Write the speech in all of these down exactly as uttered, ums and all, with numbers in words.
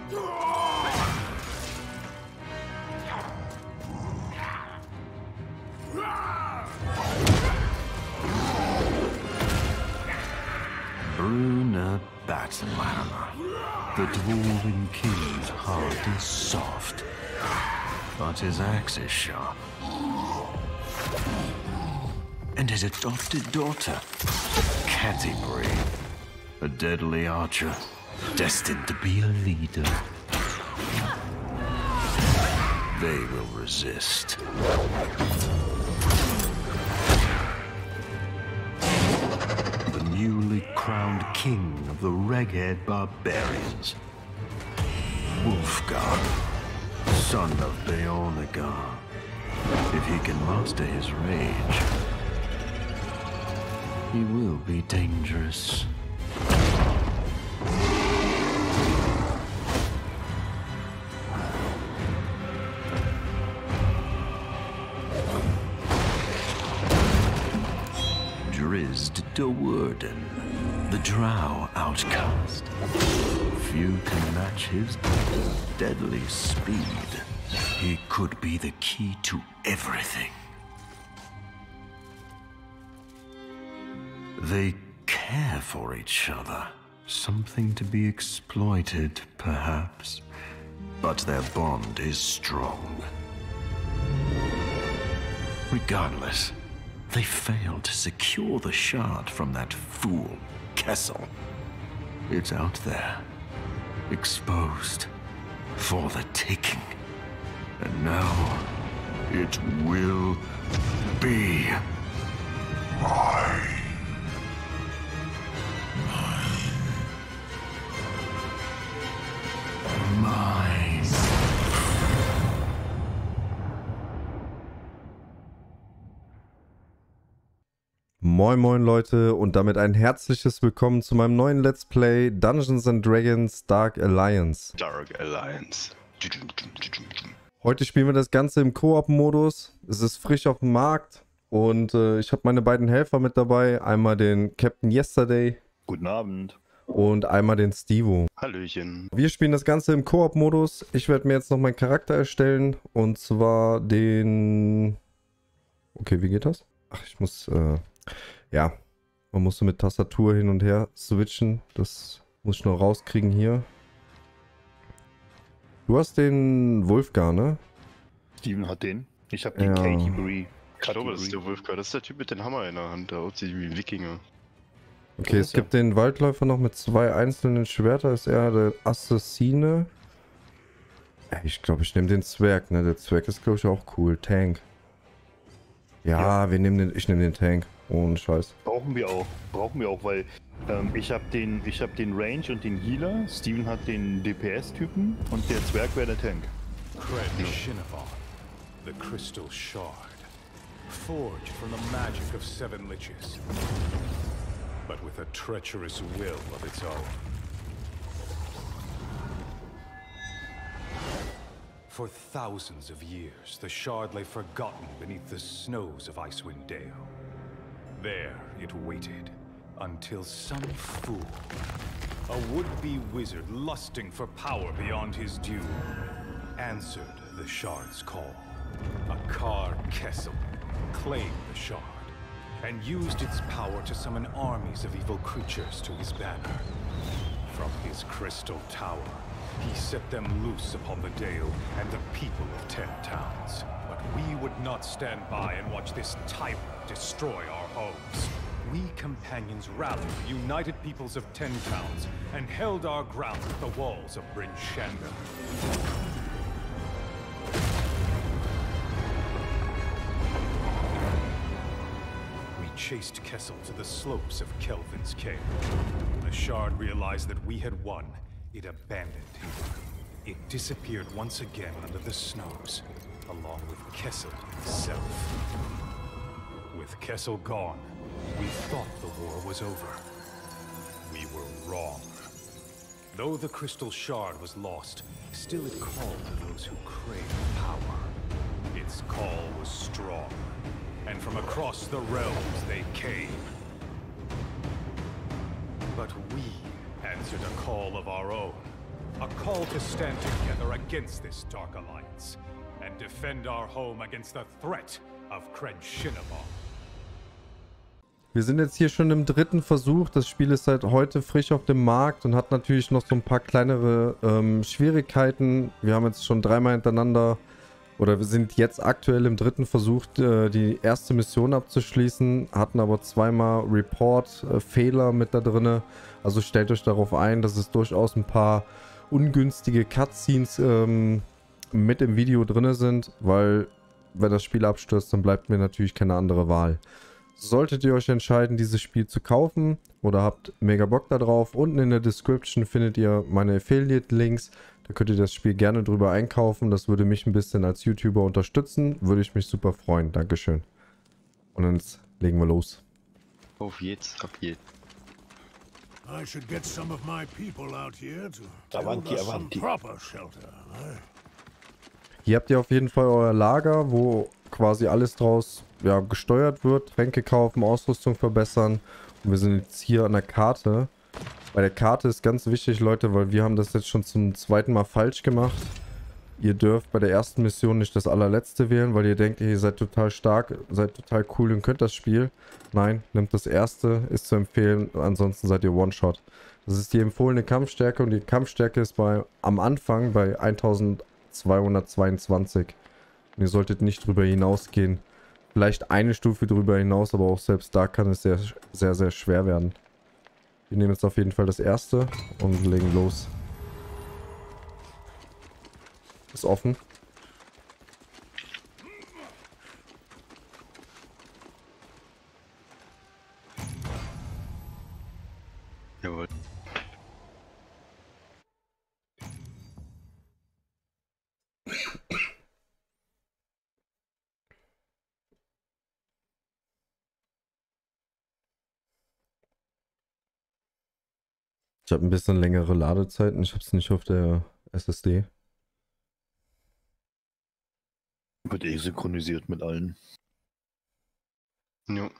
Bruna Battlehammer. The Dwarven King's heart is soft, but his axe is sharp. And his adopted daughter, Catti-brie, a deadly archer, destined to be a leader. They will resist. The newly crowned king of the Reghed barbarians, Wulfgar, son of Beornegar. If he can master his rage, he will be dangerous. Drizzt Do'Urden, the Drow outcast. Few can match his deadly speed. He could be the key to everything. They care for each other. Something to be exploited, perhaps. But their bond is strong. Regardless, they failed to secure the shard from that fool, Kessel. It's out there, exposed, for the taking. And now, it will be mine. Mine. Moin moin Leute und damit ein herzliches Willkommen zu meinem neuen Let's Play Dungeons and Dragons Dark Alliance. Dark Alliance. Heute spielen wir das Ganze im Koop-Modus. Es ist frisch auf dem Markt und äh, ich habe meine beiden Helfer mit dabei. Einmal den Captain Yesterday. Guten Abend. Und einmal den Stevo. Hallöchen. Wir spielen das Ganze im Koop-Modus. Ich werde mir jetzt noch meinen Charakter erstellen. Und zwar den... Okay, wie geht das? Ach, ich muss... Äh... Ja, man muss so mit Tastatur hin und her switchen. Das muss ich noch rauskriegen hier. Du hast den Wulfgar, ne? Steven hat den. Ich habe den Ja. Catti-brie. Ich glaube, das ist der Wulfgar. Das ist der Typ mit dem Hammer in der Hand. Der aussieht wie ein Wikinger. Okay, es gibt den Waldläufer noch mit zwei einzelnen Schwertern. Ist er der Assassine? Ja, ich glaube, ich nehme den Zwerg, ne? Der Zwerg ist, glaube ich, auch cool. Tank. Ja, ja, wir nehmen den. Ich nehme den Tank. Ohne Scheiß. Brauchen wir auch. Brauchen wir auch, weil ähm, ich habe den, ich habe den Range und den Healer. Steven hat den D P S-Typen und der Zwerg wäre der Tank. Cred Shinavon, the crystal shard, forged from the magic of seven liches, but with a treacherous will of its own. For thousands of years, the shard lay forgotten beneath the snows of Icewind Dale. There it waited, until some fool, a would-be wizard lusting for power beyond his due, answered the shard's call. Akar Kessel claimed the shard, and used its power to summon armies of evil creatures to his banner. From his crystal tower, he set them loose upon the Dale and the people of Ten Towns. But we would not stand by and watch this tyrant destroy our homes. We companions rallied the united peoples of Ten Towns and held our ground at the walls of Bryn Shander. We chased Kessel to the slopes of Kelvin's Cave. When the shard realized that we had won, it abandoned him. It disappeared once again under the snows, along with Kessel himself. With Kessel gone, we thought the war was over. We were wrong. Though the crystal shard was lost, still it called to those who craved power. Its call was strong, and from across the realms they came. But we answered a call of our own. A call to stand together against this dark alliance and defend our home against the threat of Krenshinabon. Wir sind jetzt hier schon im dritten Versuch. Das Spiel ist seit heute frisch auf dem Markt und hat natürlich noch so ein paar kleinere ähm, Schwierigkeiten. Wir haben jetzt schon dreimal hintereinander, oder wir sind jetzt aktuell im dritten Versuch, äh, die erste Mission abzuschließen, hatten aber zweimal Report-Fehler äh, mit da drinne. Also stellt euch darauf ein, dass es durchaus ein paar ungünstige Cutscenes ähm, mit im Video drinne sind, weil wenn das Spiel abstürzt, dann bleibt mir natürlich keine andere Wahl. Solltet ihr euch entscheiden, dieses Spiel zu kaufen oder habt mega Bock da drauf, unten in der Description findet ihr meine Affiliate-Links. Da könnt ihr das Spiel gerne drüber einkaufen. Das würde mich ein bisschen als YouTuber unterstützen. Würde ich mich super freuen. Dankeschön. Und dann legen wir los. Auf jetzt, ab jetzt. I should get some of my people out here to Avanti, build us some avanti. proper shelter. eh? Hier habt ihr auf jeden Fall euer Lager, wo quasi alles draus ja, gesteuert wird. Tränke kaufen, Ausrüstung verbessern. Und wir sind jetzt hier an der Karte. Bei der Karte ist ganz wichtig, Leute, weil wir haben das jetzt schon zum zweiten Mal falsch gemacht. Ihr dürft bei der ersten Mission nicht das allerletzte wählen, weil ihr denkt, ihr seid total stark, seid total cool und könnt das Spiel. Nein, nehmt das erste, ist zu empfehlen, ansonsten seid ihr One-Shot. Das ist die empfohlene Kampfstärke und die Kampfstärke ist bei am Anfang bei eintausendzweihundertzweiundzwanzig. Und ihr solltet nicht drüber hinausgehen. Vielleicht eine Stufe drüber hinaus, aber auch selbst da kann es sehr, sehr, sehr schwer werden. Wir nehmen jetzt auf jeden Fall das erste und legen los. Ist offen. Jawohl. Ich habe ein bisschen längere Ladezeiten. Ich habe es nicht auf der S S D. Wird eh synchronisiert mit allen. Jo.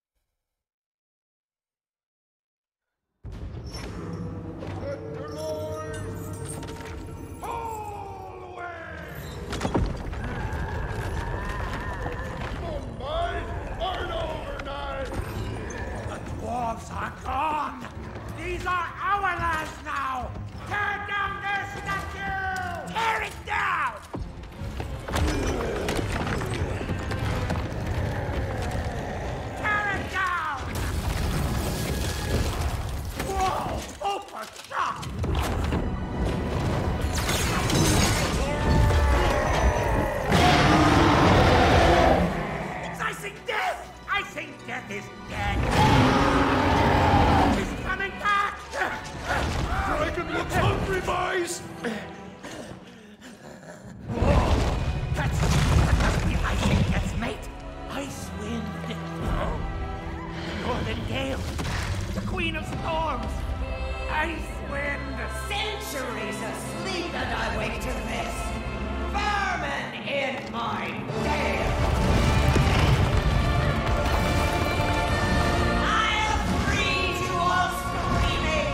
Dwarves are gone! These are our lands now! Tear down their statue! Tear it down! Tear it down! Whoa! Open shop! I think death! I think death is dead! He's coming back! Dragon looks hungry, boys! That's, that must be Icing Death's mate! Icewind! Northern Gale! The Queen of Storms! Icewind! Centuries asleep and I wake to this. Vermin in my gale. I'll freeze you all screaming.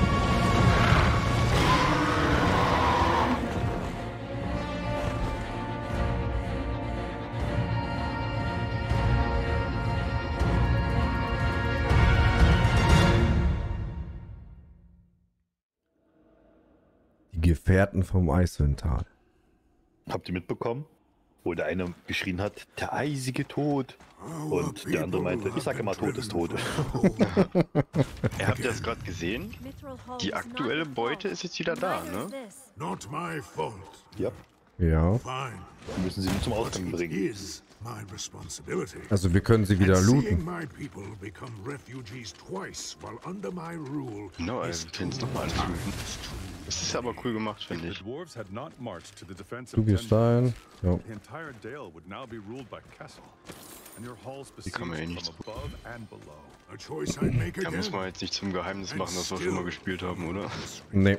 Die Gefährten vom Eiswindtal. Habt ihr mitbekommen? Wo der eine geschrien hat, der eisige Tod. Und der andere meinte, ich sage immer, Tod ist tot. Ihr habt das gerade gesehen? Die aktuelle Beute ist jetzt wieder da, ne? Not my fault. Ja, Ja. Fine. wir müssen sie nur zum Ausgang It bringen. is my responsibility. Also wir können sie wieder And looten. seeing my people become refugees twice while under my rule Genau, is also wir können es nochmal alles looten. Das ist aber cool gemacht, finde The ich. dwarves had not marched to the defense Du of gehst Tendon. dahin. Ja. The entire Dale would now be ruled by Kessel, and your halls Die kann man eh besieged nicht from above and below. a choice I'd make Da again. muss man jetzt nicht zum Geheimnis machen, dass wir schon mal gespielt haben, oder? Nee.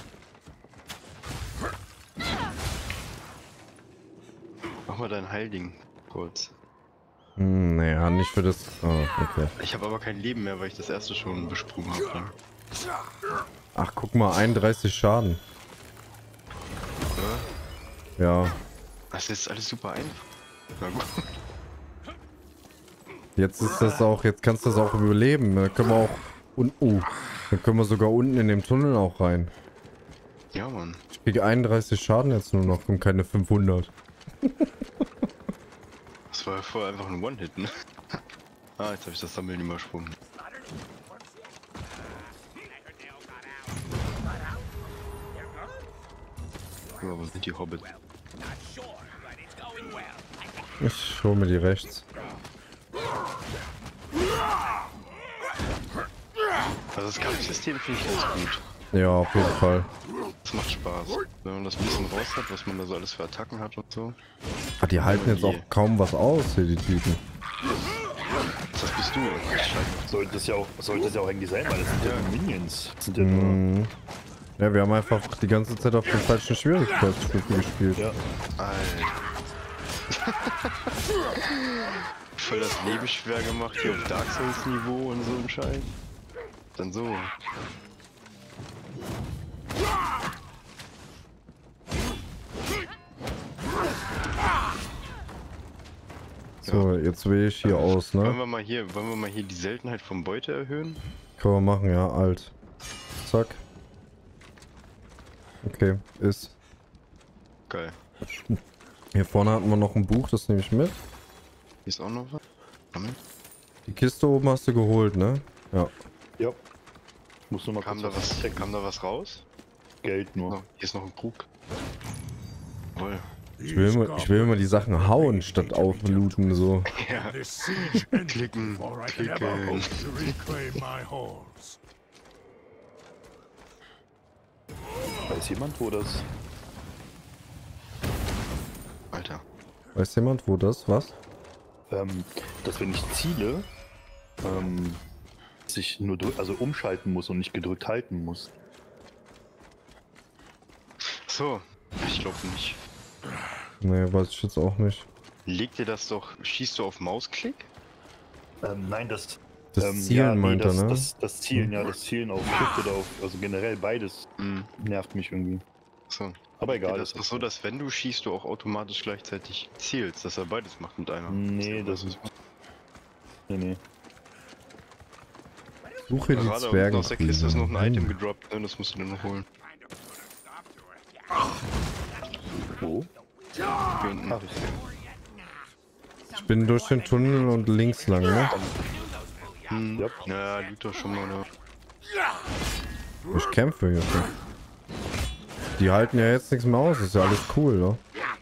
Mach mal dein Heilding kurz. Hm, naja, nicht für das. Oh, okay. Ich habe aber kein Leben mehr, weil ich das erste schon besprungen habe. Ach, guck mal, einunddreißig Schaden. Ja. Das ist alles super einfach. Na gut. Jetzt ist das auch, jetzt kannst du das auch überleben. Dann können wir auch und uh, dann können wir sogar unten in dem Tunnel auch rein. Ja, Mann. Ich kriege einunddreißig Schaden jetzt nur noch und keine fünfhundert. Das war ja vorher einfach ein One-Hit, ne? Ah, jetzt habe ich das Sammeln übersprungen. Ja, wo sind die Hobbits? Ich hole mir die rechts. Also das Kampfsystem finde ich ganz gut. Ja, auf jeden Fall. Das macht Spaß. Wenn man das ein bisschen raus hat, was man da so alles für Attacken hat und so. Ah, die halten jetzt auch kaum was aus hier, die Typen. Das bist du. Sollte es ja auch, sollte es ja auch eigentlich sein, weil das sind ja, ja Minions. Das sind ja nur... Mhm. Ja, wir haben einfach die ganze Zeit auf den falschen Schwierigkeitsstufen gespielt. Ja. Alter. Voll das Leben schwer gemacht hier auf Dark Souls Niveau und so ein Scheiß. Dann so. So, jetzt wähle ich hier aus, ne? Wollen wir mal hier, wollen wir mal hier die Seltenheit vom Beute erhöhen? Können wir machen, ja, alt. Zack. Okay, ist. Geil. Hier vorne hatten wir noch ein Buch, das nehme ich mit. Hier ist auch noch was. Die Kiste oben hast du geholt, ne? Ja. Ja. Muss nur mal kam kurz da was, checken. kam da was raus? Geld nur. Oh, hier ist noch ein Krug. Jawohl. Ich will, immer, ich will immer die Sachen hauen, statt auflooten, so. Ja. Klicken, klicken. Weiß jemand, wo das... Alter. Weiß jemand, wo das, was? Ähm, dass wenn ich ziele, ähm, sich nur drück, also umschalten muss und nicht gedrückt halten muss. So, ich glaube nicht. Nee, weiß ich jetzt auch nicht. Leg dir das doch, schießt du auf Mausklick? Ähm, nein, das... Das ähm, Zielen ja, nee, meint er, das, ne? Das, das Zielen, ja, das Zielen auf Shift oder auf... Also generell beides Mhm. nervt mich irgendwie. So. Aber egal. Ja, das ist so, dass wenn du schießt, du auch automatisch gleichzeitig zielst, dass er beides macht mit einer. Nee, das ist... Nee, nee. Suche die Gerade Zwerge. aus der Kiste ist noch ein Item gedroppt, ne? Das musst du dir noch holen. Wo? Hier unten. Ach, ich Ich bin durch den Tunnel und links lang, ne? Hm. Ja. Ja, liegt doch schon mal, ne? Ich kämpfe jetzt. Die halten ja jetzt nichts mehr aus, ist ja alles cool, ne?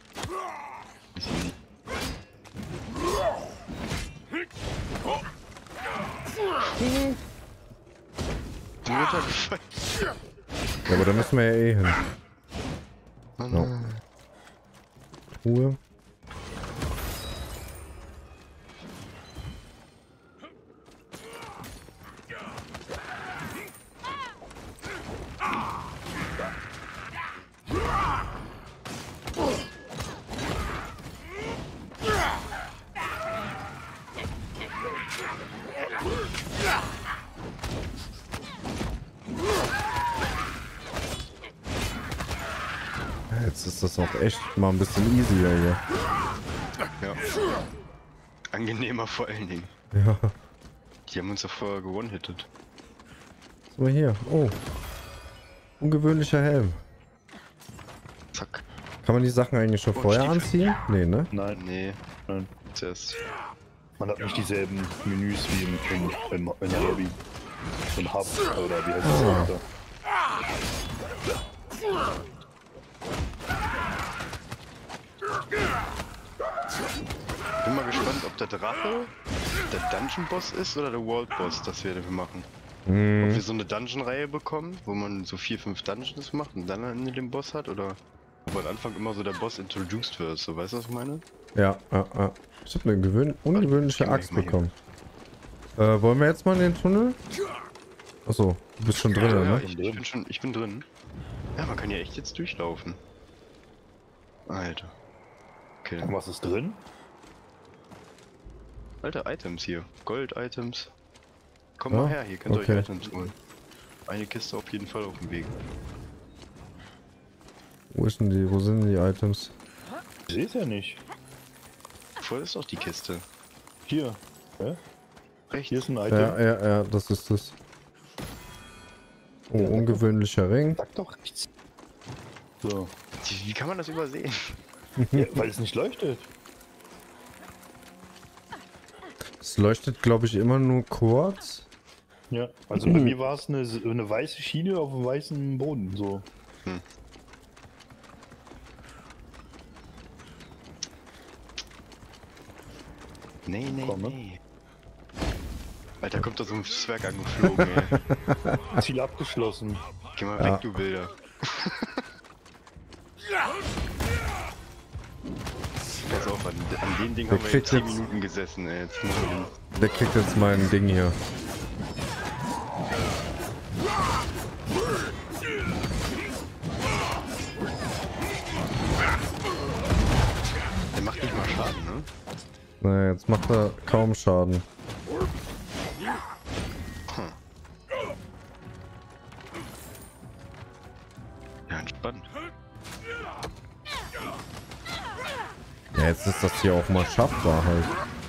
Ja, aber da müssen wir ja eh hin. Ja. Ruhe. Jetzt ist das auch echt mal ein bisschen easier hier. Ja. Angenehmer vor allen Dingen. Ja. Die haben uns ja vorher gewone-hittet. So, hier. Oh. Ungewöhnlicher Helm. Zack. Kann man die Sachen eigentlich schon Und vorher Stiefel. anziehen? Nee, ne? Nein, Nee, nein. zuerst. Man hat nicht dieselben Menüs wie im, im, im, in der Lobby. Im Hub oder wie heißt das? Ah. da? Bin mal gespannt, ob der Drache der Dungeon-Boss ist oder der World-Boss, das wir dafür machen. Hm. Ob wir so eine Dungeon-Reihe bekommen, wo man so vier, fünf Dungeons macht und dann am Ende den Boss hat, oder ob am Anfang immer so der Boss introduced wird, so, weißt du, was ich meine? Ja, ja, ja. Ich habe eine gewöhn ungewöhnliche Warte, Axt ich geh mal bekommen. Äh, wollen wir jetzt mal in den Tunnel? Achso, du bist schon drin, ja, ne? ich, ich bin schon, ich bin drin. Ja, man kann ja echt jetzt durchlaufen. Alter. Okay. Und was ist drin? Alter, Items hier. Gold-Items. Komm Ja? mal her, hier könnt ihr Okay. euch Items holen. Eine Kiste auf jeden Fall auf dem Weg. Wo ist denn die? Wo sind die Items? Ich sehe es ja nicht. Voll ist doch die Kiste. Hier. Ja? Rechts. Hier ist ein Item. Ja, ja, ja, das ist das. Oh, ungewöhnlicher Ring. Sag doch rechts. So. Wie kann man das übersehen? Ja, weil es nicht leuchtet. Es leuchtet, glaube ich, immer nur kurz. Ja, also bei mir war es eine, eine weiße Schiene auf einem weißen Boden. So. Hm. Nee, nee, Komm, ne? nee. Alter, kommt da so ein Zwerg angeflogen, ey. Ziel abgeschlossen. Geh mal Ja. weg, du Bilder. Pass auf, an, an dem Ding Der haben wir kriegt jetzt zehn jetzt- Minuten gesessen, ey. Jetzt müssen wir den... Der kriegt jetzt mein Ding hier. Der macht nicht mal Schaden, ne? Naja, jetzt macht er kaum Schaden. Ja, entspannt. Ja, jetzt ist das hier auch mal schaffbar halt.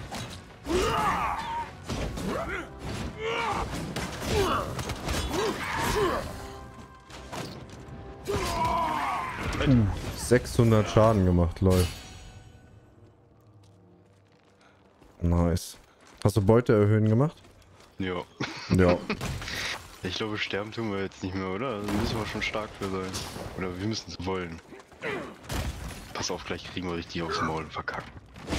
Uh, sechshundert Schaden gemacht, lol. Nice. Hast du Beute erhöhen gemacht? Ja. Ja. Ich glaube, sterben tun wir jetzt nicht mehr, oder? Da müssen wir schon stark für sein. Oder wir müssen es wollen. Pass auf, gleich kriegen wir richtig aufs Maul und verkacken.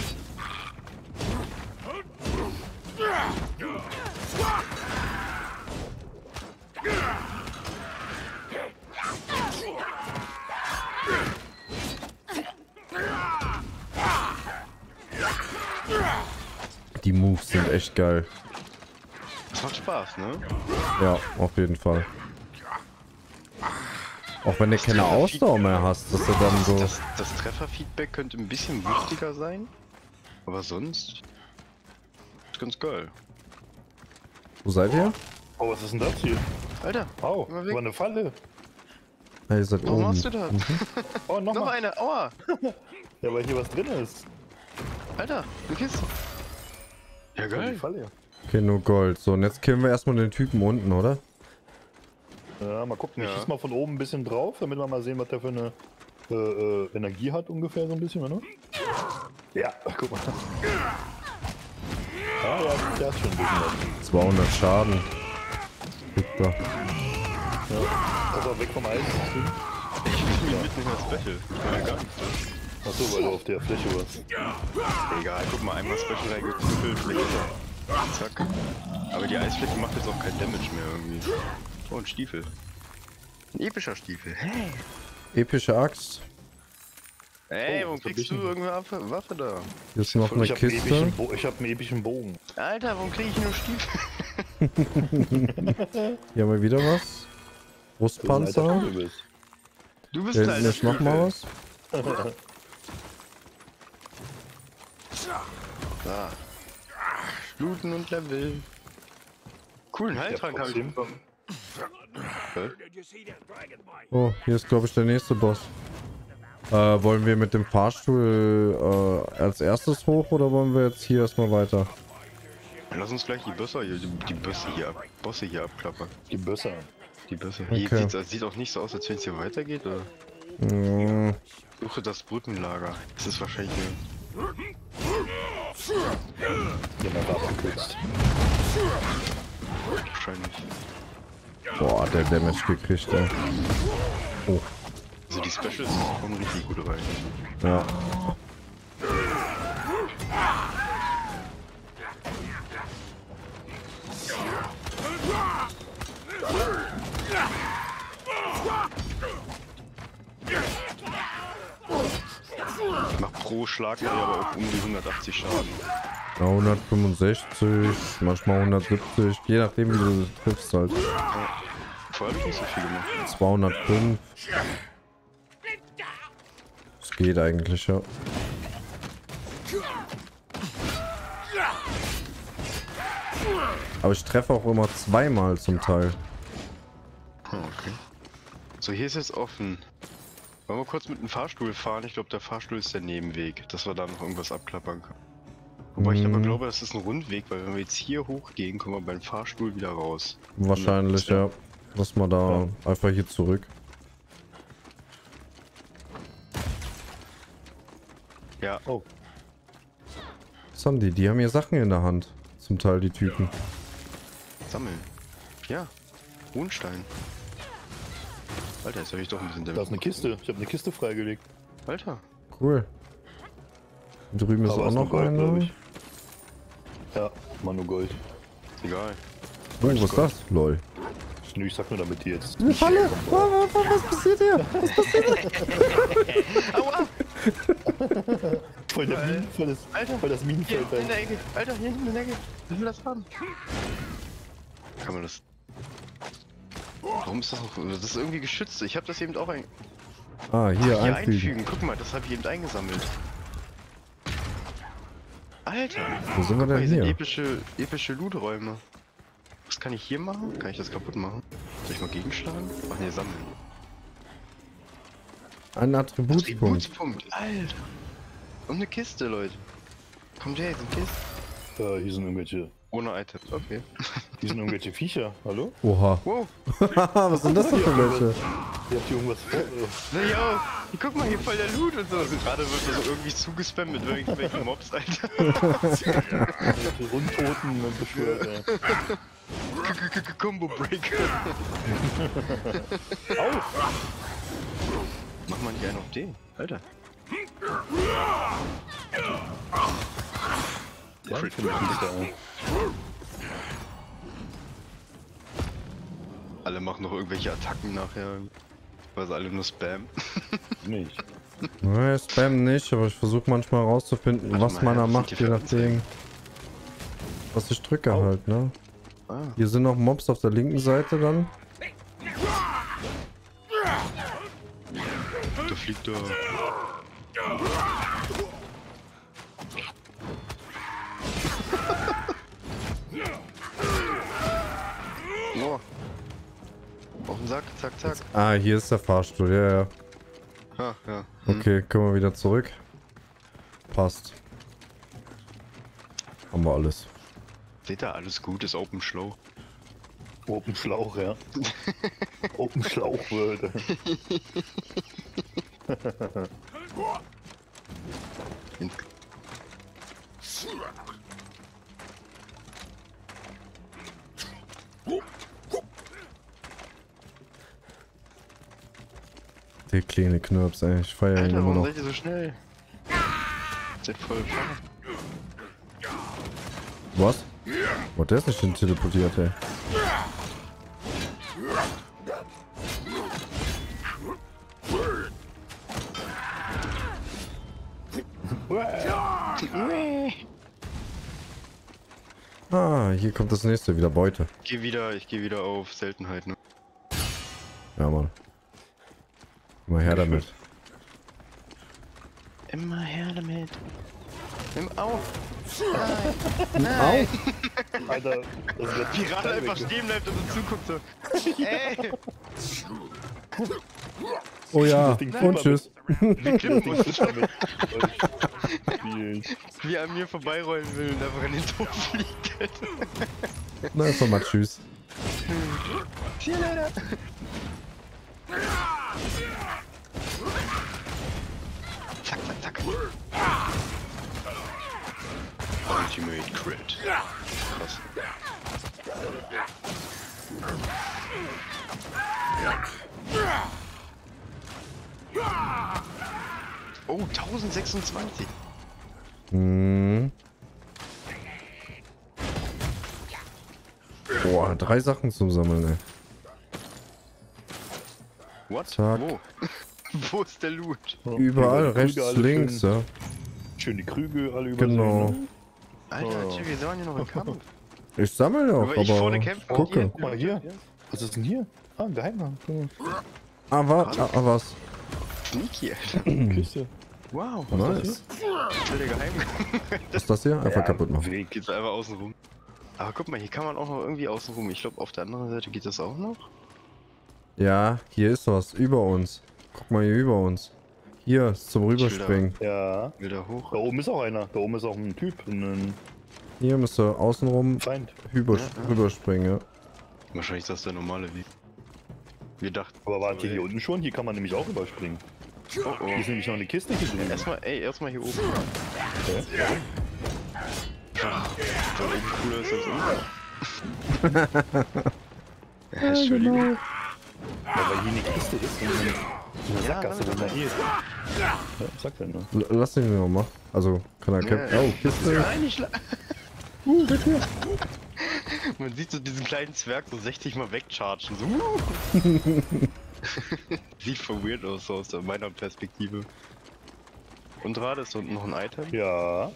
Die Moves sind echt geil. Das macht Spaß, ne? Ja, auf jeden Fall. Auch wenn du keine Ausdauer mehr hast, dass du dann so... Das, das Trefferfeedback könnte ein bisschen wichtiger sein. Aber sonst... Ist ganz geil. Wo seid ihr? Oh, was ist denn das hier? Alter, Au, Immer weg. war eine Falle. Ja, ihr seid warum oben. machst du das? Oh, Noch nochmal. eine, aua! Ja, weil hier was drin ist. Alter, eine Kiste. Ja, Oh, die geil. Falle. Okay, nur Gold. So, und jetzt killen wir erstmal den Typen unten, oder? Ja, mal gucken. Ich Ja. schieß mal von oben ein bisschen drauf, damit wir mal sehen, was der für eine äh, äh, Energie hat ungefähr so ein bisschen, oder? Ja, guck mal. Ah, ja, der hat schon ein bisschen was. zweihundert Schaden. Kriegt er. Pass auf, weg vom Eis. Ich bin hier mitten in der Special. Ich kann ja gar nichts. Achso, weil du auf der Fläche warst. Egal, guck mal, einmal Special reingeknüppelt, Fläche. Zack. Aber die Eisfläche macht jetzt auch kein Damage mehr irgendwie. Oh, ein Stiefel. Ein epischer Stiefel. Hey, Epische Axt. hey Oh, warum was hab kriegst ich du denn? irgendeine Waffe, Waffe da? Hier ist noch eine Ich hab, einen Kiste. epischen Bo- ich hab einen epischen Bogen. Alter, warum krieg ich nur Stiefel? Hier haben wir wieder was. Brustpanzer. Alter, du bist. Du bist Hier ein hinten alter ist noch mal was. Da. Bluten und Level. Coolen Heiltrank habe ich trotzdem. bekommen. Hä? Oh, hier ist, glaube ich, der nächste Boss. Äh, wollen wir mit dem Fahrstuhl äh, als erstes hoch oder wollen wir jetzt hier erstmal weiter? Lass uns gleich die Bosse hier, die, die Bosse hier ab, Bosse hier abklappern. Die Bösser. Die Bosse. Okay. Hier sieht, das sieht auch nicht so aus, als wenn es hier weitergeht, oder? Mm, Suche das Brückenlager. Das ist wahrscheinlich eine... Den hat er abgekürzt. Wahrscheinlich. boah, der Damage gekriegt, ey. Oh, Also die Specials kommen richtig gut rein. ja. Macht pro Schlag ja aber auch um die hundertachtzig Schaden. Ja, hundertfünfundsechzig, manchmal hundertsiebzig, je nachdem wie du triffst halt. Vorher hab ich nicht so viel gemacht. zweihundertfünf. Es geht eigentlich, ja. Aber ich treffe auch immer zweimal zum Teil. Ah, okay. So, hier ist jetzt offen. Wollen wir kurz mit dem Fahrstuhl fahren? Ich glaube, der Fahrstuhl ist der Nebenweg, dass wir da noch irgendwas abklappern können. Wobei ich aber Hm. glaube, das ist ein Rundweg, weil wenn wir jetzt hier hochgehen, kommen wir beim Fahrstuhl wieder raus. Wahrscheinlich, ja. Lass mal da einfach hier zurück. Ja, Oh, Was haben die? Die haben hier Sachen in der Hand. Zum Teil die Typen. sammeln. Ja, Hohenstein. Alter, jetzt habe ich doch ein bisschen da ist eine Kiste. Ich habe eine Kiste freigelegt. Alter, Cool. Hier drüben ist Aber auch ist noch nur Gold, glaub eine. ich. Ja, Manu Gold. egal. Oh, was ist das? Lol. Nö, ich sag nur, damit die jetzt. Eine Falle! Was passiert hier? Was passiert hier? Aua! Voll, der Minen, voll, das, Alter, voll das hier Minenfeld. in der Ecke. Alter, hier hinten in der Ecke. Will das haben? Kann man das... Warum ist das noch... Das ist irgendwie geschützt. Ich habe das eben auch ein... Ah, hier, Hier einfügen. einfügen. Guck mal, das habe ich eben eingesammelt. Alter! Wo sind wir Guck mal, denn hier sind hier? epische, epische Loot-Räume. Was kann ich hier machen? Kann ich das kaputt machen? Soll ich mal gegenschlagen? Ach ne, sammeln. Ein Attributspunkt. Attributspunkt, Alter! Und eine Kiste, Leute. Kommt her, hier sind Kisten. Ja, hier sind irgendwelche. Ohne Items, okay. Hier sind irgendwelche Viecher. Hallo? Oha. Wow! Was sind das denn für welche? Ihr habt hier irgendwas vor. Na ja, guck mal, hier voll der Loot und so. Gerade wird das so irgendwie zugespammt mit irgendwelchen Mobs, Alter. Irgendwelche Rundtoten beschwört. Ja. Combo Break. Mach mal nicht einen auf den, Alter. Ja, ich finde das da. Alle machen noch irgendwelche Attacken nachher, weil sie alle nur spam. Nicht. Nee, Spam nicht, aber ich versuche manchmal herauszufinden, Warte was mal, meiner was macht, sind je die für nachdem. Was ich drücke Au. halt, ne? Ah, Hier sind noch Mobs auf der linken Seite dann. da fliegt er. Oh. Auf den Sack, zack, zack. Ah, hier ist der Fahrstuhl, ja, ja. Ah, ja. Hm. Okay, kommen wir wieder zurück. Passt. Haben wir alles. Seht ihr, alles gut, ist Open Slow. Open Schlauch, ja. Open Schlauch würde. Der kleine Knirps, ey. Ich feiere ihn Alter, immer warum noch. seid ihr so schnell? Seid voll fahren. Was? Oh, der ist nicht hin teleportiert, ey. Ah, hier kommt das nächste, wieder Beute. Ich geh wieder, ich geh wieder auf Seltenheit, ne? Ja, Mann. Immer her damit. Immer her damit. Nimm auf! Au! Alter, das wird Pirat einfach stehen bleibt und so zuguckt so. Ey! Oh ja, Ding und fliegt tschüss. Wir klippen uns, damit. Spielen. wie er an mir vorbeirollen will und einfach in den Tod fliegt. Na, einfach mal tschüss. See you later! Zack, zack, zack. Ultimate Crit. Krass. Oh, tausendsechsundzwanzig. Hm. Boah, drei Sachen zum Sammeln, ey. What? Zack. Wo? Wo ist der Loot? Überall, Die rechts, Krüge alle links, schön, ja. schön die Krüge alle übersehen. Genau. Ne? Alter, Oh. wir waren ja noch im Kampf. Ich sammle auch, Aber ich aber vorne kämpfe. gucke. Guck mal hier. Was ist denn hier? Ah, ein Geheimgang. Ah, was? Ah, ah, was? Sneaky, Alter. Kiste. Wow. Nice. Voll der Geheimgang. Was ist das hier? Einfach kaputt machen. Weg. Geht's einfach außen rum. Aber guck mal, hier kann man auch noch irgendwie außen rum. Ich glaube, auf der anderen Seite geht das auch noch. Ja, hier ist was. Über uns. Guck mal hier über uns. Hier, ist zum Rüberspringen. Ja. Will da hoch? Da oben ist auch einer. Da oben ist auch ein Typ. Ein Hier müsst ihr außenrum Feind. rüber, Ja, ja. rüberspringen, ja. Wahrscheinlich ist das der normale Weg. Wir dachten. Aber warte, so, hier ey. unten schon? Hier kann man nämlich auch überspringen. Oh, oh. Hier ist nämlich noch eine Kiste hier drin. Erstmal, ey, erstmal hier oben. Okay. Ach, da oben cooler ist als unten. Ja, Entschuldigung. Ja, weil hier eine Kiste ist und eine Sackgasse, wo man hier ist. Ja, sagt er nur. L lass den noch mal. Also, kann er kämpfen. Ja. Oh, Kiste. Nein, nicht schla- Uh, bitte. Man sieht so diesen kleinen Zwerg so sechzig mal wegchargen. So. uh. Sieht voll weird aus, so aus meiner Perspektive. Und gerade ist unten noch ein Item. Ja.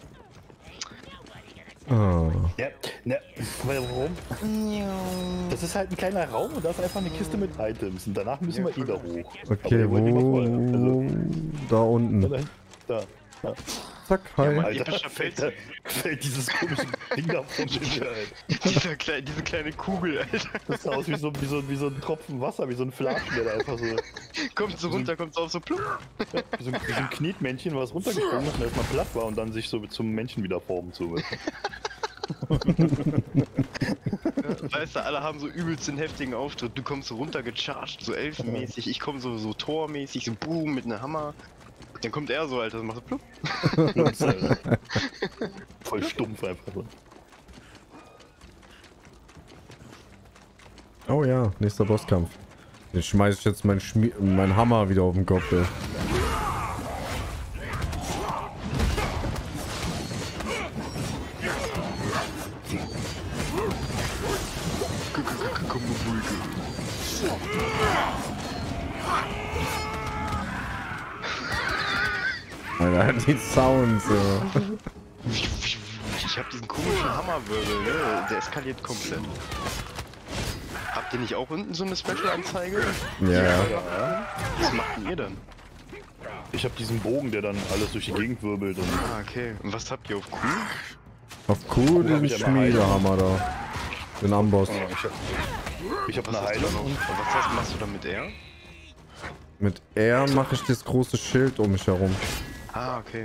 Ah. Ja, ne, warum? Das ist halt ein kleiner Raum und da ist einfach eine Kiste mit Items und danach müssen wir eh da hoch. Okay, der wollte nicht wo? mal vorher. Da Also, unten. da, da. Ja. Zack, hi. Mann. Alter, Epischer fällt, Fels. fällt dieses komische Ding da vom Bildschirm. Dieser kleine, diese kleine Kugel, Alter. Das sah aus wie so, wie, so, wie so ein Tropfen Wasser, wie so ein Flaschen, der da einfach so, Kommt so runter, kommt so auf so plupp. wie so, ein, wie so ein Knetmännchen, was runtergesprungen ist und erstmal platt war und dann sich so zum Menschen wieder formen zu. Weißt du, alle haben so übelst den heftigen Auftritt. Du kommst so runtergecharged, so elfenmäßig. Ich komme so, so tormäßig, so boom mit einem Hammer. Dann kommt er so, Alter, und macht so plupp. Voll stumpf einfach so. Oh ja, nächster Bosskampf. Den schmeiß ich jetzt mein, Schmi mein Hammer wieder auf den Kopf, ey. Alter, die Sounds, ja. Ich hab diesen komischen Hammerwirbel, ne? Der eskaliert komplett. Habt ihr nicht auch unten so eine Special-Anzeige? Ja, ja. Was macht denn ihr dann? Ich hab diesen Bogen, der dann alles durch die Gegend wirbelt und Ah, okay. Und was habt ihr auf Q? Auf Q den hab ich aber Schmiedehammer da. Den Amboss. oh, ich hab, ich hab Was eine hast du Heilung noch? und Was hast, machst du dann mit R? Mit R mache ich das große Schild um mich herum. Ah, okay.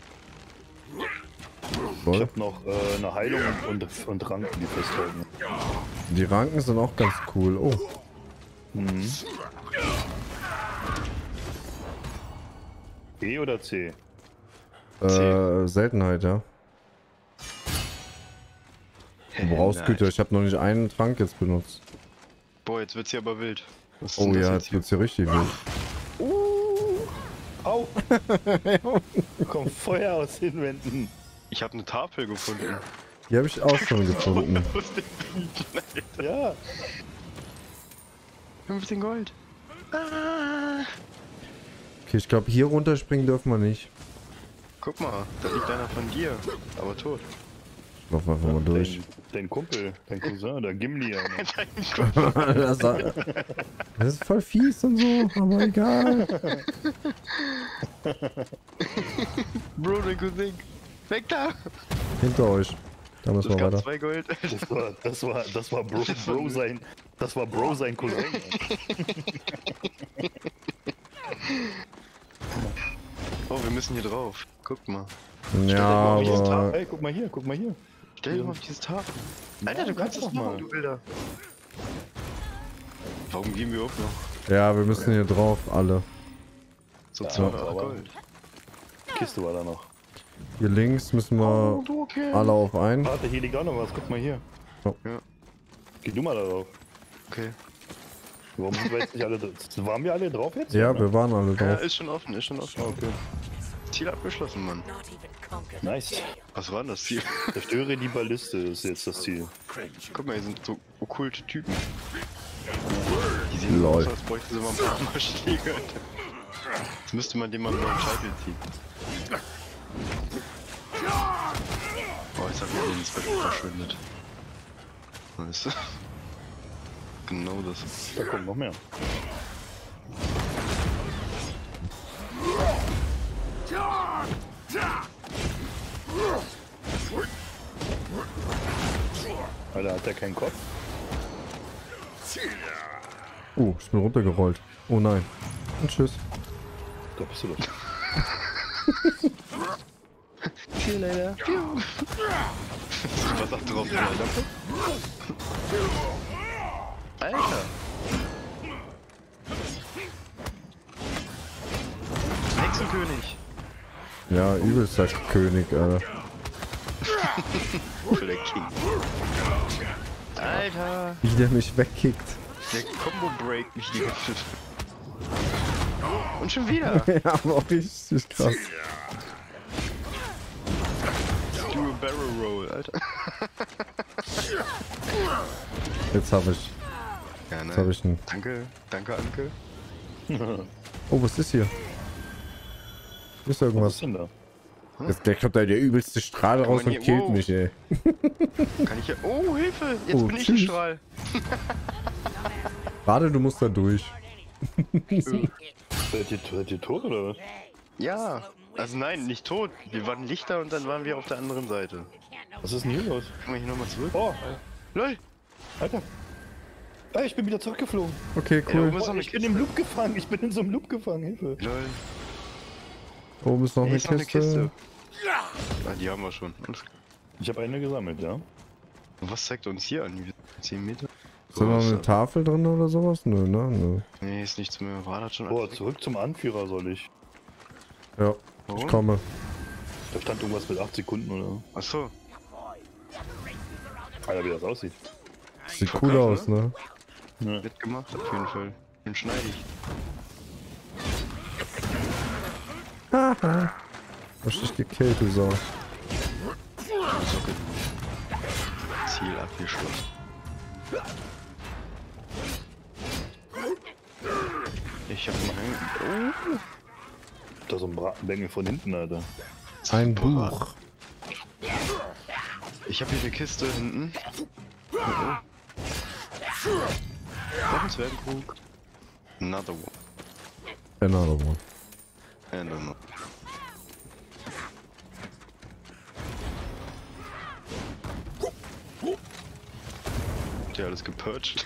ich Voll. hab noch äh, eine Heilung und, und, und Ranken, die festhalten. Die Ranken sind auch ganz cool. Oh, Mhm. E oder C? äh, Seltenheit, ja. Du brauchst Nice. Güter. Ich habe noch nicht einen Trank jetzt benutzt. Boah, jetzt wird's hier aber wild. Was ist Oh denn das ja, jetzt jetzt wird's hier richtig wild. Au! Kommt Feuer aus den Wänden. Ich habe eine Tafel gefunden. Die habe ich auch schon gefunden. Aus den Büchern, Alter. Ja. fünfzehn Gold. Ah. Okay, ich glaube, hier runterspringen dürfen wir nicht. Guck mal, da liegt einer von dir, aber tot. Ich lauf einfach mal durch. Dein, dein Kumpel, dein Cousin, der Gimli. ja, ne? das, das ist voll fies und so, aber egal. Bro, dein Cousin. Weg da! Hinter euch. Da müssen Das wir gab weiter. zwei Gold. Das war, das war, das war Bro, Bro sein, das war Bro sein Cousin. Oh, wir müssen hier drauf. Guck mal. Ja, Auf dieses Tafel. aber Hey, guck mal hier, guck mal hier. Stell dich mal auf dieses Tafel. Alter, du Ja, kannst sag das doch machen, mal. du Wilder. Warum gehen wir auch noch? ja, wir müssen hier drauf, alle. So Ja, zweihundert aber- Gold. Kiste war da noch. Hier links müssen Oh, wir alle auf einen. Warte, hier liegt auch noch was. Guck mal hier. Oh. Ja. Geh du mal da drauf. Okay. Warum sind wir jetzt nicht alle drauf? Waren wir alle drauf jetzt? Ja, oder? wir waren alle Ja, drauf. ist schon offen, ist schon offen. Okay. Ziel abgeschlossen, Mann. Nice. Was war denn das Ziel? Zerstöre die Balliste ist jetzt das Ziel. Guck mal, hier sind so okkulte Typen. Die sehen Lol. aus, als bräuchten sie mal ein paar Hammerschläge. Jetzt müsste man dem mal über den Scheitel ziehen. Oh, jetzt hab ich den Special verschwindet. Nice. Genau das. Da kommt noch mehr. Alter, hat der keinen Kopf? Oh, ich bin runtergerollt. Oh nein. Und tschüss. Da bist du doch. See you later. Was sagt drauf? Alter! Hexenkönig! Ja, übelster König, Alter. Für der King. Alter! Wie der mich wegkickt. Der Combo-Break mich die ganze Zeit. Und schon wieder! Ja, aber auch richtig krass. Do a Barrel Roll, Alter. Jetzt habe ich. Ja, ne? Jetzt habe ich einen. Danke, danke, Anke. Oh, was ist hier? Ist da Was irgendwas? ist denn da? Jetzt der kommt da der übelste Strahl raus man und hier- killt wow. mich, ey. Kann ich hier. Oh, Hilfe! Jetzt Oh, bin ich ein tschüss. Strahl. Warte, du musst da durch. Seid ihr, seid ihr tot oder was? Ja. Also nein, nicht tot. Wir waren Lichter und dann waren wir auf der anderen Seite. Was ist denn hier los? Können wir hier nochmal zurück? Oh, Lol! Alter. Ey, ich bin wieder zurückgeflogen. Okay, Ja, cool. wo ist noch eine Ich bin Kiste? im Loop gefangen. Ich bin in so einem Loop gefangen. Hilfe. Lol. Oben ist noch Hier eine ist noch eine Kiste. Kiste. Ah, die haben wir schon. Alles klar. Ich habe eine gesammelt, ja. Und was zeigt uns hier an? Wie zehn Meter? Ist da noch So, eine Tafel drin oder sowas? Nö, ne? Nö. Nee, ist nichts mehr. War das schon Boah, alles? zurück zum Anführer soll ich. Ja, Warum? ich komme. Da stand irgendwas mit acht Sekunden oder. Achso. Alter, wie das aussieht. Sieht Voll cool krass, aus, ne? Ja. Wird gemacht auf jeden Fall. Den schneide ich. Hast dich gekillt, du Sau. Ziel abgeschlossen. Ich hab mal. Oh. Da ist so ein Bratenbengel von hinten, Alter. Ein Buch. Ich hab hier eine Kiste hinten. Oh, oh. Noch ein Zwergenkrug. Another one. Another one. And another. Ja, alles gepurcht.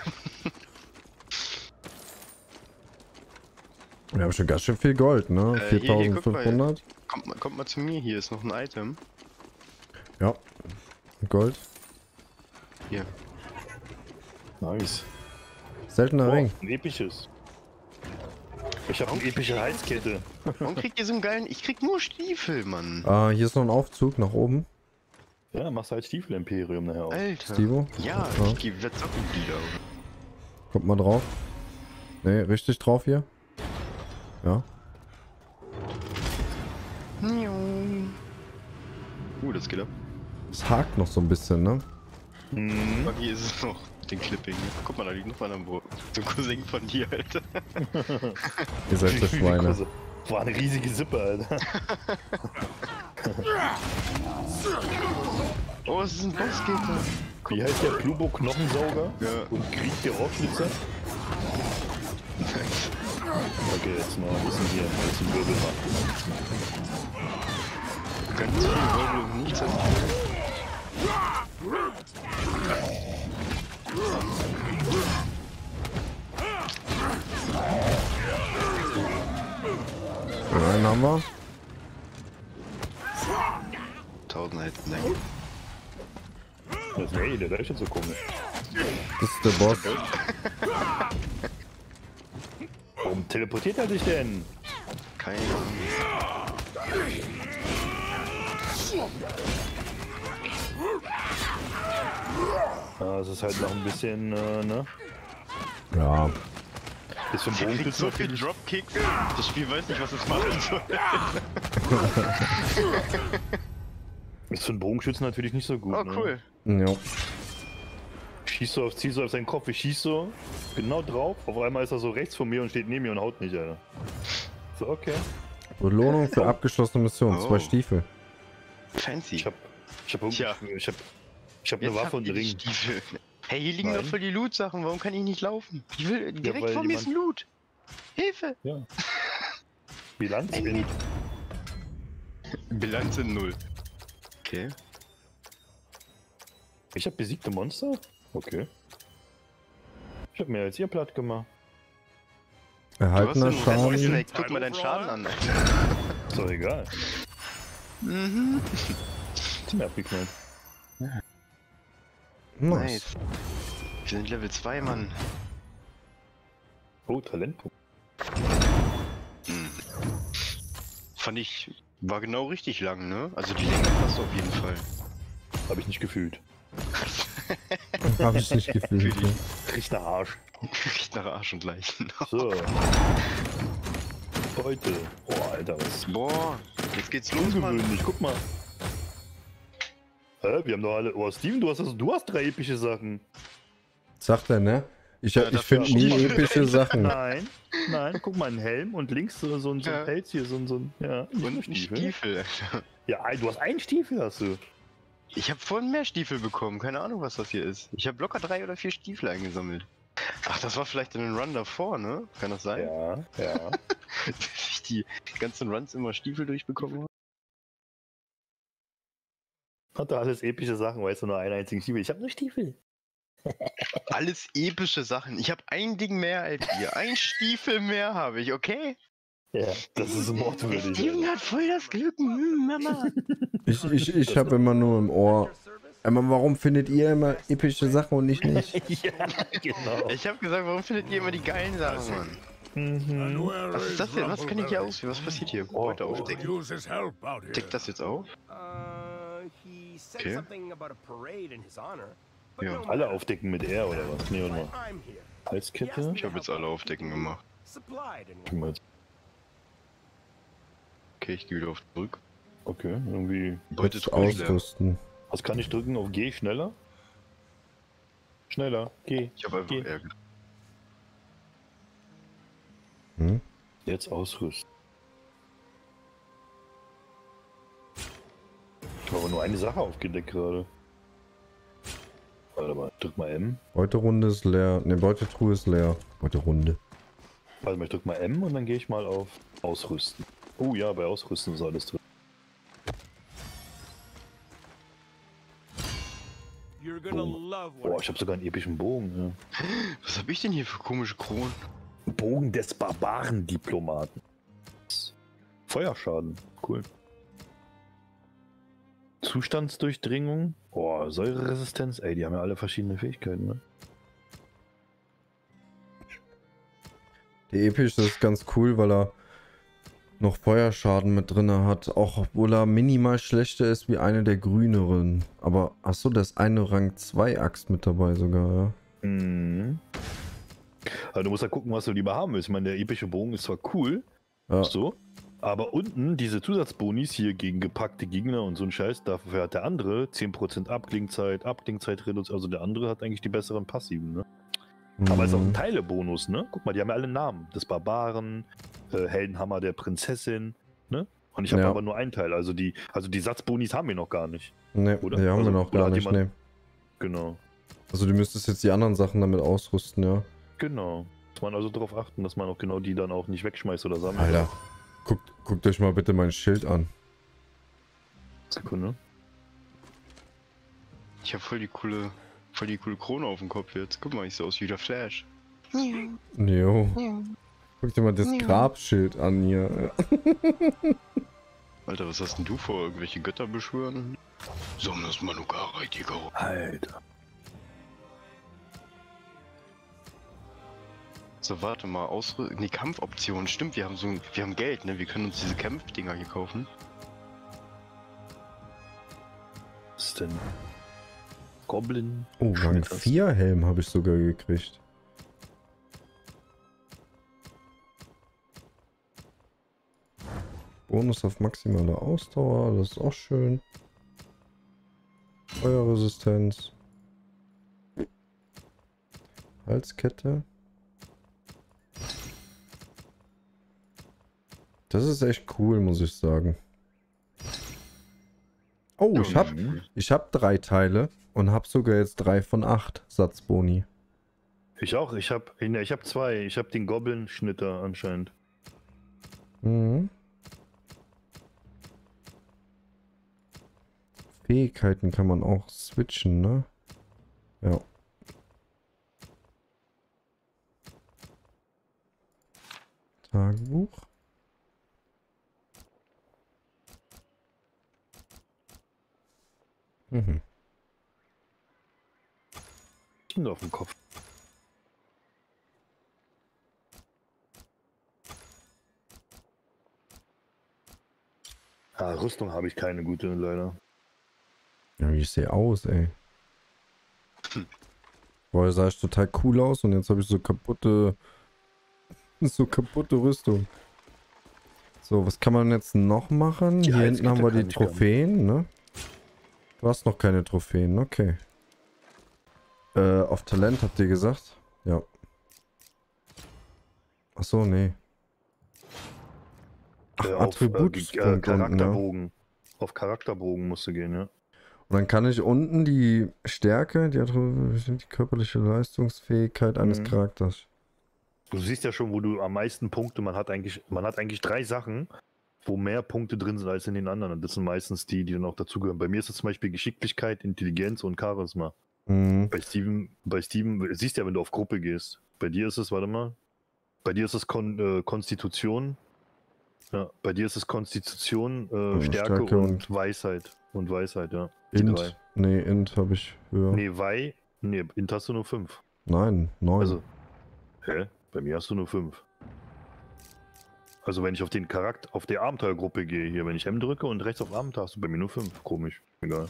Wir haben schon ganz schön viel Gold, ne? Äh, hier, hier, guck mal. viertausendfünfhundert. Kommt mal, kommt mal zu mir, hier ist noch ein Item. Ja. Gold. Hier. Nice. Seltener Oh, Ring. ein episches. Ich habe eine epische Halskette. Warum kriegt ihr so einen geilen... Ich krieg nur Stiefel, Mann. Ah, hier ist noch ein Aufzug nach oben. Ja, machst halt Stiefel-Imperium nachher auch. Alter. Stivo? Ja, Ja. ich geh wieder zocken wieder. Kommt mal drauf. Ne, richtig drauf hier. Ja. Uh, das geht ab. Es hakt noch so ein bisschen, ne? Mhm. Aber hier ist es noch. Mit den Clipping. Guck mal, da liegt noch mal am Boden. So ein Cousin von dir, Alter. Ihr seid so Schweine. War eine riesige Sippe, Alter. Oh, es ist ein Bossgegner. Wie heißt der Plubo Knochensauger? Ja. Und Krieg der Rohrschnitzer? Okay, jetzt mal ein bisschen hier, ein bisschen Wirbel machen. Ganz viel Wirbel und nichts an Einen haben wir. tausend hätten denken. Das ist, ey, der leuchtet so komisch. Das ist der Boss. Warum teleportiert er sich denn? Keine Ahnung. Ja, es ist halt noch ein bisschen, äh, ne? Ja. Ist für Ich krieg Bogenschützen so viel natürlich. Dropkick. Das Spiel weiß nicht, was es machen soll. Ist für einen Bogenschützen natürlich nicht so gut. Oh, ne? cool. Ja. Schießt so auf, ziehst so auf seinen Kopf, ich schieß so, genau drauf. Auf einmal ist er so rechts von mir und steht neben mir und haut nicht, Alter. So, okay. Belohnung für abgeschlossene Mission. Oh. Zwei Stiefel. Fancy. Ich hab, ich hab, Tja. ich hab, ich hab eine Jetzt Waffe habt und ihr einen die Ring. Stiefel. Hey, hier liegen Nein. doch voll die Loot-Sachen. Warum kann ich nicht laufen? Ich will direkt weil vor mir ist ein jemand- Loot. Hilfe! Ja. Bilanz Ein in. Bilanz in null. Okay. Ich hab besiegte Monster? Okay. Ich hab mehr als ihr platt gemacht. Erhaltener Du hast einen Schaden. Snake. Guck mal deinen Schaden an. Ist doch egal. Mhm. Ist mir abgeknallt. Nice. Nice. Wir sind Level zwei, Mann. Oh, Talentpunkt. Hm. Fand ich, war genau richtig lang, ne? Also die Länge passt auf jeden Fall. Hab ich nicht gefühlt. Hab ich nicht gefühlt. Ne? Riecht nach Arsch. Riecht nach Arsch und Leichen. So. Heute. Oh, Alter, was Boah, jetzt geht's los, Mann. ungewöhnlich. Guck mal. Hä? Wir haben doch alle. Oh, Steven, du hast, das, du hast drei epische Sachen. Sagt er, ne? Ich, Ja, ich dafür finde nie Stiefel. epische Sachen. Nein, nein, guck mal, ein Helm und links so, so, ein- so ein Ja. Pelz hier, so ein. So ein ja, nicht nur Und ein Stiefel, Alter. Ja, ein- du hast einen Stiefel, hast du. Ich habe vorhin mehr Stiefel bekommen, keine Ahnung, was das hier ist. Ich habe locker drei oder vier Stiefel eingesammelt. Ach, das war vielleicht in den Run davor, ne? Kann das sein? Ja, ja. Dass ich die ganzen Runs immer Stiefel durchbekommen habe? Hat da alles epische Sachen, weißt du, nur einen einzigen Stiefel. Ich hab nur Stiefel. Alles epische Sachen. Ich habe ein Ding mehr als ihr. Ein Stiefel mehr habe ich, okay? Ja, das ist mordwürdig. Steven hat voll das Glück, hm, Mama. Ich, ich, ich habe immer nur im Ohr. Aber warum findet ihr immer epische Sachen und ich nicht? Ja, genau. Ich habe gesagt, warum findet ihr immer die geilen Sachen, Mann? Mhm. Was ist das denn? Was kann ich hier aus? Was passiert hier? Heute aufdecken. Use his help out here. Deckt das jetzt auf? Uh, he said Okay. something about a parade in his honor. But Ja. no Alle matter. aufdecken mit R oder was? Nee, oder mal. I'm here. Halskette? Ich habe jetzt alle aufdecken gemacht. Supplied and Guck mal jetzt. Okay, ich gehe wieder auf zurück. Okay, irgendwie. Beute Jetzt treu leer. ausrüsten. Was kann ich drücken auf G? Schneller? Schneller. G. Ich habe einfach G. Ärger. Hm? Jetzt ausrüsten. Ich habe aber nur eine Sache aufgedeckt gerade. Warte mal, drück mal M. Beuterunde ist leer. Ne, Beutetruhe ist leer. Beuterunde. Warte mal, ich drück mal M und dann gehe ich mal auf Ausrüsten. Oh ja, bei Ausrüsten ist alles drin. you're gonna love what Boah, ich habe sogar einen epischen Bogen. Was habe ich denn hier für komische Kronen? Ja. Bogen des Barbaren-Diplomaten. Feuerschaden. Cool. Zustandsdurchdringung. Boah, Säureresistenz. Ey, die haben ja alle verschiedene Fähigkeiten, ne? Der epische ist ganz cool, weil er noch Feuerschaden mit drin hat. Auch obwohl er minimal schlechter ist wie eine der grüneren. Aber achso, da ist eine Rang zwei Axt mit dabei sogar, ja. Mhm. Also du musst ja gucken, was du lieber haben willst. Ich meine, der epische Bogen ist zwar cool, Ja, so, aber unten diese Zusatzbonis hier gegen gepackte Gegner und so ein Scheiß, dafür hat der andere zehn Prozent Abklingzeit, Abklingzeit reduziert. Also der andere hat eigentlich die besseren Passiven, ne? Aber es ist auch ein mhm. Teilebonus, ne? Guck mal, die haben ja alle Namen. Des Barbaren, äh, Heldenhammer der Prinzessin, ne? Und ich habe Ja. aber nur einen Teil. Also die, also die Satzbonis haben wir noch gar nicht. Ne, Oder? die haben Also, wir noch oder gar hat nicht, jemand- ne. Genau. Also du müsstest jetzt die anderen Sachen damit ausrüsten, ja. Genau. Muss man also darauf achten, dass man auch genau die dann auch nicht wegschmeißt oder sammelt. Alter, guckt, guckt euch mal bitte mein Schild an. Sekunde. Ich habe voll die coole, voll die coole Krone auf dem Kopf jetzt. Guck mal, ich sehe aus wie der Flash. Jo. Guck dir mal das Grabschild an hier. Alter, was hast denn du vor? Irgendwelche Götter beschwören? Somnus Manukara Tigao. Alter. So, warte mal, Ausrüstung. Nee, Kampfoptionen. Stimmt, wir haben so ein, wir haben Geld, ne? Wir können uns diese Kampfdinger hier kaufen. Was ist denn? Goblin. Oh, Rang Schnitters. vier Helm habe ich sogar gekriegt. Bonus auf maximale Ausdauer, das ist auch schön. Feuerresistenz. Halskette. Das ist echt cool, muss ich sagen. Oh, ich hab, ich hab drei Teile und hab sogar jetzt drei von acht Satzboni. Ich auch. Ich habe ich hab zwei. Ich habe den Goblin-Schnitter anscheinend. Mhm. Fähigkeiten kann man auch switchen, ne? Ja. Tagebuch. Mhm. Und auf dem Kopf. Ah, Rüstung habe ich keine gute, leider. Ja, wie ich sehe aus, ey. Vorher sah ich total cool aus und jetzt habe ich so kaputte, so kaputte Rüstung. So, was kann man jetzt noch machen? Ja, Hier jetzt hinten haben geht wir der die kann ich Trophäen, ne? Du hast noch keine Trophäen, okay. Äh, auf Talent habt ihr gesagt? Ja. Ach so, nee. Ach, Äh, auf äh, Attributspunkt äh, unten, ja. Charakterbogen. Auf Charakterbogen musst du gehen, ja. Und dann kann ich unten die Stärke, die, die körperliche Leistungsfähigkeit eines Mhm. Charakters. Du siehst ja schon, wo du am meisten Punkte, man hat eigentlich, man hat eigentlich drei Sachen, wo mehr Punkte drin sind als in den anderen. Und das sind meistens die, die dann auch dazugehören. Bei mir ist es zum Beispiel Geschicklichkeit, Intelligenz und Charisma. Mhm. Bei Steven, bei Steven, siehst du ja, wenn du auf Gruppe gehst. Bei dir ist es, warte mal, bei dir ist es Kon äh, Konstitution. Ja, bei dir ist es Konstitution, äh, Ja, Stärke, Stärke und, und- Weisheit. Und Weisheit, ja. Die drei. Int. Nee, Int habe ich höher. Nee, Wei, nee, Int hast du nur fünf. Nein, neun. Also, hä? Bei mir hast du nur fünf. Also wenn ich auf den Charakter, auf die Abenteuergruppe gehe hier, wenn ich M drücke und rechts auf Abenteuer, hast du bei mir nur fünf. Komisch. Egal.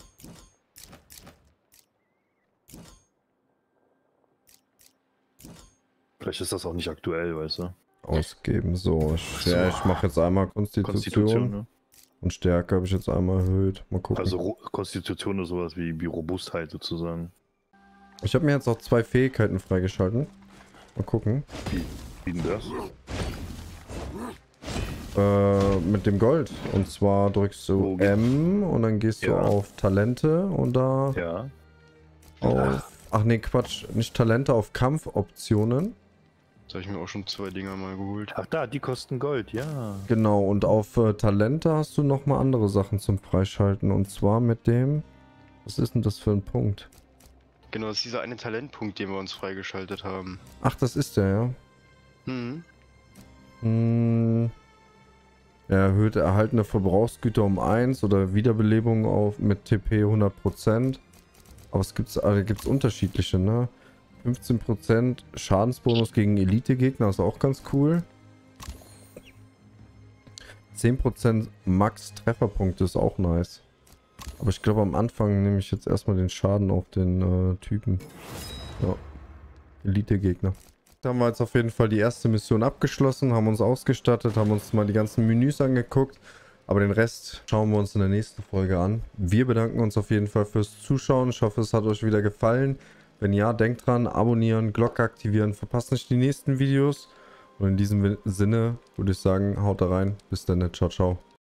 Vielleicht ist das auch nicht aktuell, weißt du? Ausgeben. So, ich, So. ja, ich mache jetzt einmal Konstitution. Konstitution, ne? Und Stärke habe ich jetzt einmal erhöht. Mal gucken. Also Ro Konstitution ist sowas wie, wie Robustheit sozusagen. Ich habe mir jetzt auch zwei Fähigkeiten freigeschalten. Mal gucken. Wie denn das? Äh, mit dem Gold. Und zwar drückst du Wo geht- M und dann gehst du Ja. auf Talente und da Ja. auf... Ach nee, Quatsch. Nicht Talente, auf Kampfoptionen. Da habe ich mir auch schon zwei Dinger mal geholt. Ach da, die kosten Gold, ja. Genau, und auf äh, Talente hast du nochmal andere Sachen zum Freischalten. Und zwar mit dem... Was ist denn das für ein Punkt? Genau, das ist dieser eine Talentpunkt, den wir uns freigeschaltet haben. Ach, das ist der, ja. Hm. Hm. Er erhöht erhaltene Verbrauchsgüter um eins oder Wiederbelebung auf mit T P hundert Prozent. Aber es gibt also gibt's unterschiedliche, ne? fünfzehn Prozent Schadensbonus gegen Elite-Gegner ist auch ganz cool. zehn Prozent Max Trefferpunkte ist auch nice. Aber ich glaube am Anfang nehme ich jetzt erstmal den Schaden auf den äh, Typen. Ja. Elite-Gegner. Da haben wir jetzt auf jeden Fall die erste Mission abgeschlossen, haben uns ausgestattet, haben uns mal die ganzen Menüs angeguckt. Aber den Rest schauen wir uns in der nächsten Folge an. Wir bedanken uns auf jeden Fall fürs Zuschauen. Ich hoffe, es hat euch wieder gefallen. Wenn ja, denkt dran, abonnieren, Glocke aktivieren, verpasst nicht die nächsten Videos. Und in diesem Sinne würde ich sagen, haut da rein. Bis dann, ciao, ciao.